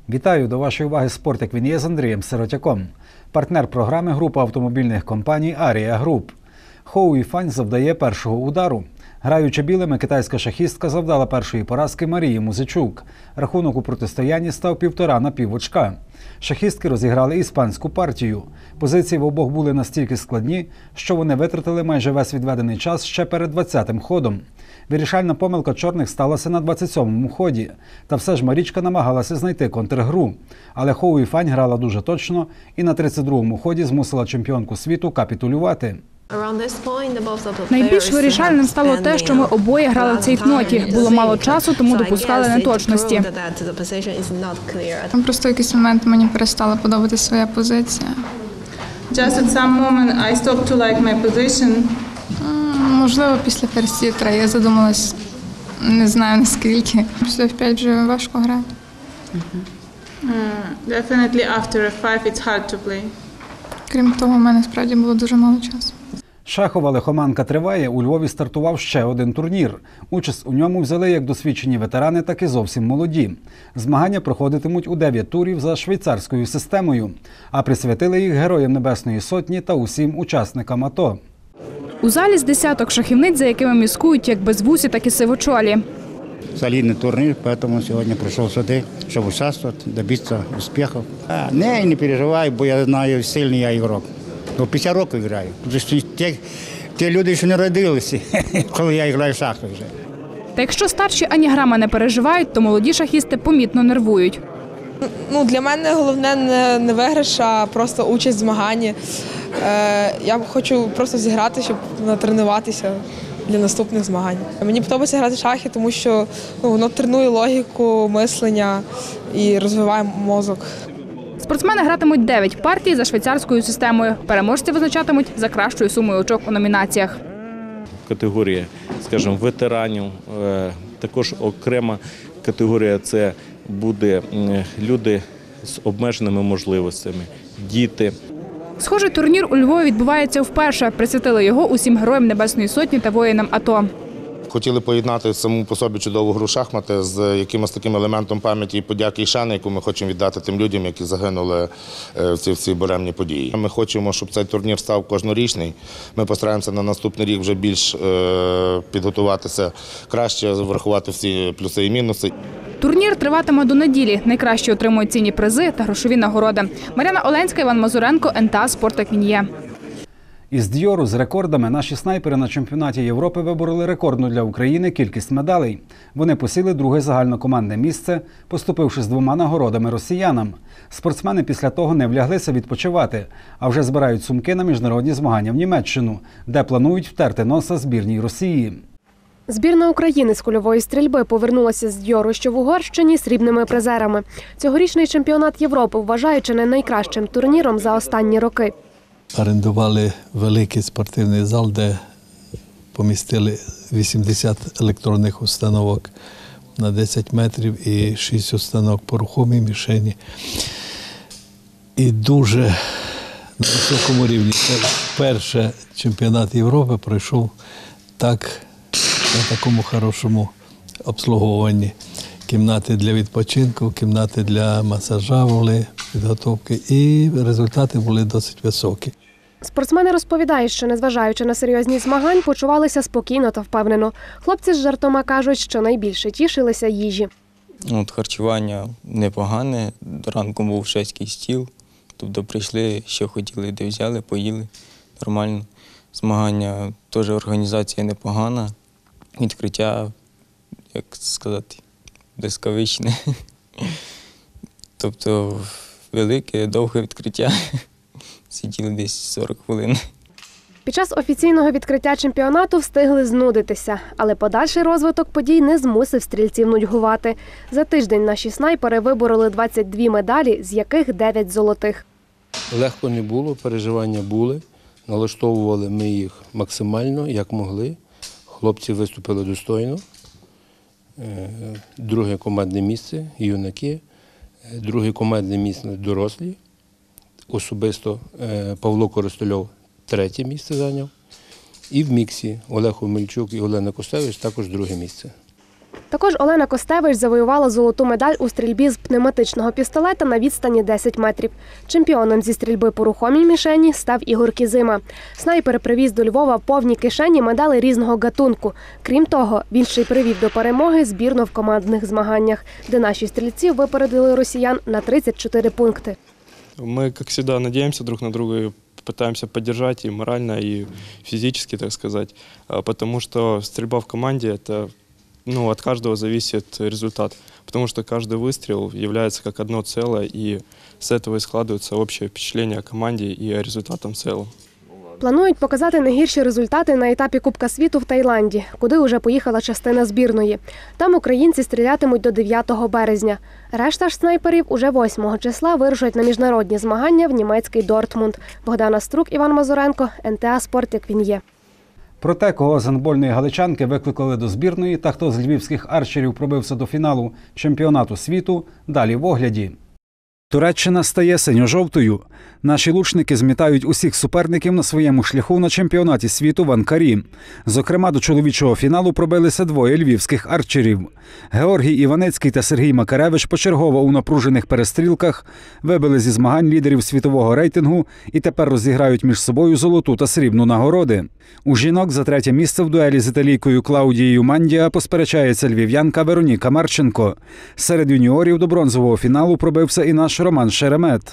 Вітаю! До вашої уваги «Спорт, як він є» з Андрієм Сиротяком. Партнер програми – група автомобільних компаній «Арія Груп». Хоу Іфань завдає першого удару. Граючи білими, китайська шахістка завдала першої поразки Марії Музичук. Рахунок у протистоянні став 1,5 на півочка. Шахістки розіграли іспанську партію. Позиції в обох були настільки складні, що вони витратили майже весь відведений час ще перед 20-м ходом. Вирішальна помилка чорних сталася на 27-му ході. Та все ж Марічка намагалася знайти контргру. Але Хоу Іфань грала дуже точно і на 32-му ході змусила чемпіонку світу капітулювати. Найбільш вирішальним стало те, що ми обоє грали в цейтноті. Було мало часу, тому допускали неточності. Просто в якийсь момент мені перестала подобатися своя позиція. Just at some moment I stopped to like my position. Можливо, після ферзь-Е3 я задумалась, не знаю наскільки. Після F5 вже важко грати. Definitely after F5 it's hard to play. Крім того, в мене справді було дуже мало часу. Шахова лихоманка триває. У Львові стартував ще один турнір. Участь у ньому взяли як досвідчені ветерани, так і зовсім молоді. Змагання проходитимуть у 9 турів за швейцарською системою, а присвятили їх Героям Небесної Сотні та усім учасникам АТО. У залі з десяток шахівниць, за якими міскують як безвусі, так і сивочолі. Солидный турнир, поэтому сегодня пришел сюда, чтобы участвовать, добиться успехов. Не переживай, бо я знаю, сильний я ігрок. 50 років граю. Ті люди, що не родилися, коли я граю в шахи вже. Та якщо старші ані грама не переживають, то молоді шахісти помітно нервують. Для мене головне не виграш, а просто участь в змаганні. Я хочу просто зіграти, щоб натренуватися для наступних змагань. Мені подобається грати в шахи, тому що воно тренує логіку, мислення і розвиває мозок. Спортсмени гратимуть 9 партій за швейцарською системою. Переможці визначатимуть за кращою сумою очок у номінаціях. Категорія, скажімо, ветеранів, також окрема категорія – це буде люди з обмеженими можливостями, діти. Схожий турнір у Львові відбувається вперше. Присвятили його усім Героям Небесної Сотні та воїнам АТО. Хотіли поєднати саму по собі чудову гру шахмати з якимось таким елементом пам'яті і подяки і шани, яку ми хочемо віддати тим людям, які загинули в ці буремні події. Ми хочемо, щоб цей турнір став кожнорічний. Ми постараємося на наступний рік вже більш підготуватися краще, врахувати всі плюси і мінуси. Турнір триватиме до неділі. Найкращі отримують цінні призи та грошові нагороди. Мар'яна Оленська, Іван Мазуренко, НТА «Спорт, як він є». Із Діору з рекордами наші снайпери на чемпіонаті Європи вибороли рекордну для України кількість медалей. Вони посіли друге загальнокомандне місце, поступивши з 2 нагородами росіянам. Спортсмени після того не вляглися відпочивати, а вже збирають сумки на міжнародні змагання в Німеччину, де планують втерти носа збірній Росії. Збірна України з кульової стрільби повернулася з Дьору, що в Угорщині, срібними призерами. Цьогорічний чемпіонат Європи вважають чи не найкращим турніром за останні роки. Орендували великий спортивний зал, де помістили 80 електронних установок на 10 метрів і 6 установок по рухомій мішені. І дуже на високому рівні. Перший чемпіонат Європи пройшов так, на такому хорошому обслуговуванні. Кімнати для відпочинку, кімнати для масажа були, підготовки, і результати були досить високі. Спортсмени розповідають, що незважаючи на серйозність змагань, почувалися спокійно та впевнено. Хлопці з жартома кажуть, що найбільше тішилися їжі. Харчування непогане, до ранку був шведський стіл, тобто прийшли, що хотіли, де взяли, поїли, нормально. Змагання теж організація непогана, відкриття, як сказати, блискавичне. Тобто велике, довге відкриття. Сиділи десь 40 хвилин. Під час офіційного відкриття чемпіонату встигли знудитися, але подальший розвиток подій не змусив стрільців нудьгувати. За тиждень наші снайпери вибороли 22 медалі, з яких 9 золотих. Легко не було, переживання були. Налаштовували ми їх максимально, як могли. Хлопці виступили достойно. Друге командне місце – юнаки. Друге командне місце – дорослі. Особисто Павло Коростельов 3 місце зайняв. І в міксі Олег Омельчук і Олена Костевич також 2 місце. Також Олена Костевич завоювала золоту медаль у стрільбі з пневматичного пістолета на відстані 10 метрів. Чемпіоном зі стрільби по рухомій мішені став Ігор Кізима. Снайпер привіз до Львова повні кишені медалей різного гатунку. Крім того, він ще й привів до перемоги збірну в командних змаганнях, де наші стрільці випередили росіян на 34 пункти. Мы, как всегда, надеемся друг на друга и пытаемся поддержать и морально, и физически, так сказать, потому что стрельба в команде – это, от каждого зависит результат, потому что каждый выстрел является как одно целое, и с этого и складывается общее впечатление о команде и о результатах в целом. Планують показати не гірші результати на етапі Кубка світу в Таїланді, куди вже поїхала частина збірної. Там українці стрілятимуть до 9 березня. Решта ж снайперів уже 8 числа вирушать на міжнародні змагання в німецький Дортмунд. Богдана Струк, Іван Мазуренко, НТА «Спорт, як він є». Про те, кого з гандбольної галичанки викликали до збірної та хто з львівських арчерів пробився до фіналу чемпіонату світу, далі в огляді. Туреччина стає синьо-жовтою. Наші лучники змітають усіх суперників на своєму шляху на чемпіонаті світу в Анкарі. Зокрема, до чоловічого фіналу пробилися двоє львівських арчерів. Георгій Іванецький та Сергій Макаревич почергово у напружених перестрілках вибили зі змагань лідерів світового рейтингу і тепер розіграють між собою золоту та срібну нагороди. У жінок за третє місце в дуелі з італійкою Клаудією Мандіа посперечається львів'янка Вероніка Марченко. Серед юніорів до бронзового фіналу пробився і наш Роман Шеремет.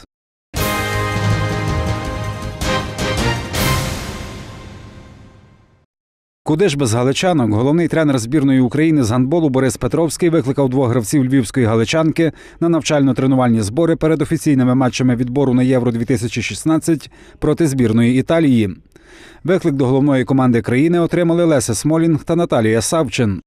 Куди ж без галичанок? Головний тренер збірної України з гандболу Борис Петровський викликав двох гравців львівської галичанки на навчально-тренувальні збори перед офіційними матчами відбору на Євро-2016 проти збірної Італії. Виклик до головної команди країни отримали Леся Смолінг та Наталія Савчин.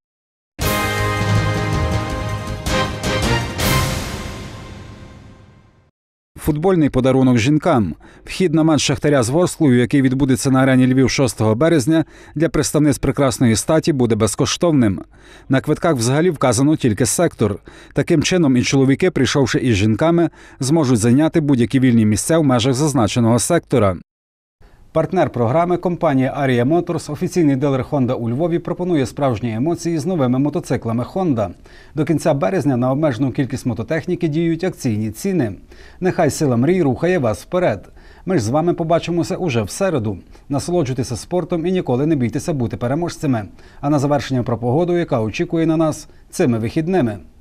Футбольний подарунок жінкам. Вхід на матч Шахтаря з Ворсклою, який відбудеться на арені Львів 6 березня, для представниць прекрасної статі буде безкоштовним. На квитках взагалі вказано тільки сектор. Таким чином і чоловіки, прийшовши із жінками, зможуть зайняти будь-які вільні місця в межах зазначеного сектора. Партнер програми – компанія Арія Моторс, офіційний дилер Honda у Львові, пропонує справжні емоції з новими мотоциклами Honda. До кінця березня на обмежену кількість мототехніки діють акційні ціни. Нехай сила мрій рухає вас вперед. Ми ж з вами побачимося уже в середу. Насолоджуйтеся спортом і ніколи не бійтеся бути переможцями. А на завершення про погоду, яка очікує на нас цими вихідними.